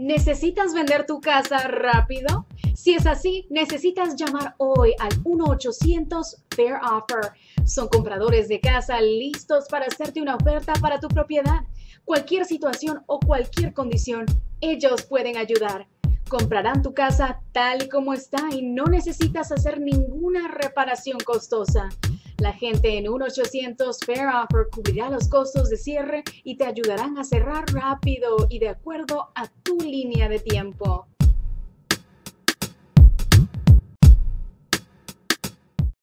¿Necesitas vender tu casa rápido? Si es así, necesitas llamar hoy al 1-800 Fair Offer. Son compradores de casa listos para hacerte una oferta para tu propiedad. Cualquier situación o cualquier condición, ellos pueden ayudar. Comprarán tu casa tal y como está y no necesitas hacer ninguna reparación costosa. La gente en 1-800 Fair Offer cubrirá los costos de cierre y te ayudarán a cerrar rápido y de acuerdo a tu línea de tiempo.